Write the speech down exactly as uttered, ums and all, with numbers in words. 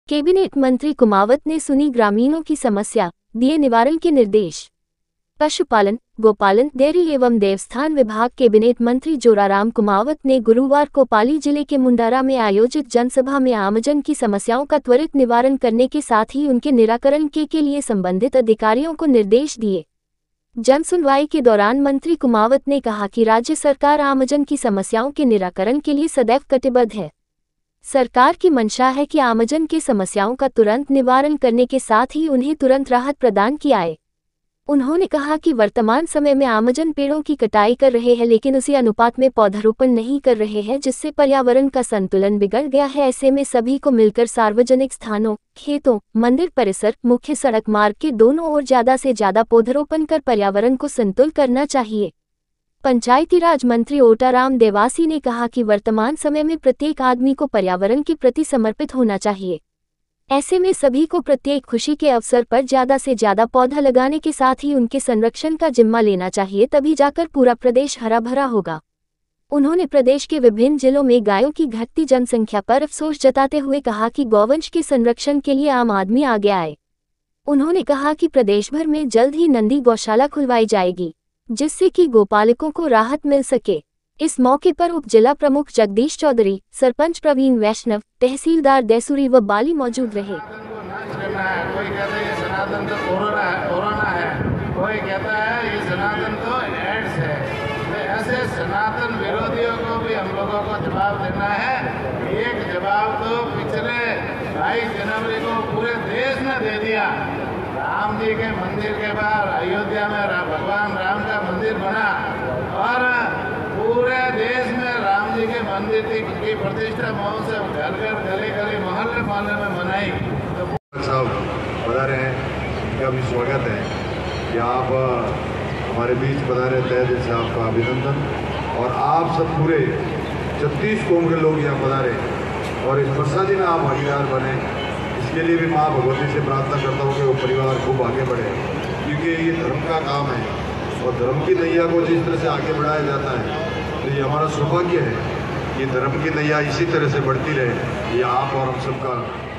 Cabinet मंत्री कुमावत ने सुनी ग्रामीणों की समस्या, दिए निवारण के निर्देश। पशुपालन, गोपालन, डेयरी एवं देवस्थान विभाग कैबिनेट मंत्री जोराराम कुमावत ने गुरुवार को पाली जिले के मुंडारा में आयोजित जनसभा में आमजन की समस्याओं का त्वरित निवारण करने के साथ ही उनके निराकरण के, के लिए संबंधित अधिकारियों को निर्देश दिए। जन सुनवाई के दौरान मंत्री कुमावत ने कहा कि राज्य सरकार आमजन की समस्याओं के निराकरण के लिए सदैव कटिबद्ध है। सरकार की मंशा है कि आमजन की समस्याओं का तुरंत निवारण करने के साथ ही उन्हें तुरंत राहत प्रदान की जाए। उन्होंने कहा कि वर्तमान समय में आमजन पेड़ों की कटाई कर रहे हैं, लेकिन उसी अनुपात में पौधारोपण नहीं कर रहे हैं, जिससे पर्यावरण का संतुलन बिगड़ गया है। ऐसे में सभी को मिलकर सार्वजनिक स्थानों, खेतों, मंदिर परिसर, मुख्य सड़क मार्ग के दोनों ओर ज्यादा से ज्यादा पौधारोपण कर पर्यावरण को संतुलित करना चाहिए। पंचायती राज मंत्री ओटाराम देवासी ने कहा कि वर्तमान समय में प्रत्येक आदमी को पर्यावरण के प्रति समर्पित होना चाहिए। ऐसे में सभी को प्रत्येक खुशी के अवसर पर ज्यादा से ज्यादा पौधा लगाने के साथ ही उनके संरक्षण का जिम्मा लेना चाहिए, तभी जाकर पूरा प्रदेश हरा भरा होगा। उन्होंने प्रदेश के विभिन्न जिलों में गायों की घटती जनसंख्या पर अफसोस जताते हुए कहा कि गौवंश के संरक्षण के लिए आम आदमी आगे आए। उन्होंने कहा कि प्रदेश भर में जल्द ही नंदी गौशाला खुलवाई जाएगी, जिससे कि गोपालकों को राहत मिल सके। इस मौके पर उप जिला प्रमुख जगदीश चौधरी, सरपंच प्रवीण वैष्णव, तहसीलदार देसुरी व बाली मौजूद रहे। कोई कहता है ये सनातन तो कोरोना है, कोरोना है, कोई कहता है ये सनातन तो एड्स है। तो ऐसे सनातन विरोधियों को भी हम लोगों को जवाब देना है। एक जवाब तो पिछले बाईस जनवरी को पूरे देश ने दे दिया। राम जी के मंदिर के बाहर अयोध्या में भगवान राम का मंदिर बना और पूरे देश में राम जी के मंदिर की प्रतिष्ठा महोत्सव घर घर गली गली मोहल्ले मोहल्ले में मनाई। तो साहब पधारे हैं, इनका भी स्वागत है कि आप हमारे बीच पधारे, तहे दिल से आपका अभिनंदन। और आप सब पूरे छत्तीस कौम के लोग यहाँ पधारे और इस प्रसादी में आप भागीदार बने, इसके लिए भी माँ भगवती से प्रार्थना करता हूँ कि वो परिवार खूब आगे बढ़े, क्योंकि ये धर्म का काम है और धर्म की नैया को जिस तरह से आगे बढ़ाया जाता है तो ये हमारा सौभाग्य है। ये धर्म की नैया इसी तरह से बढ़ती रहे, ये आप और हम सबका